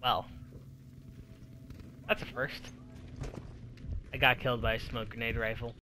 Well, that's a first. I got killed by a smoke grenade rifle.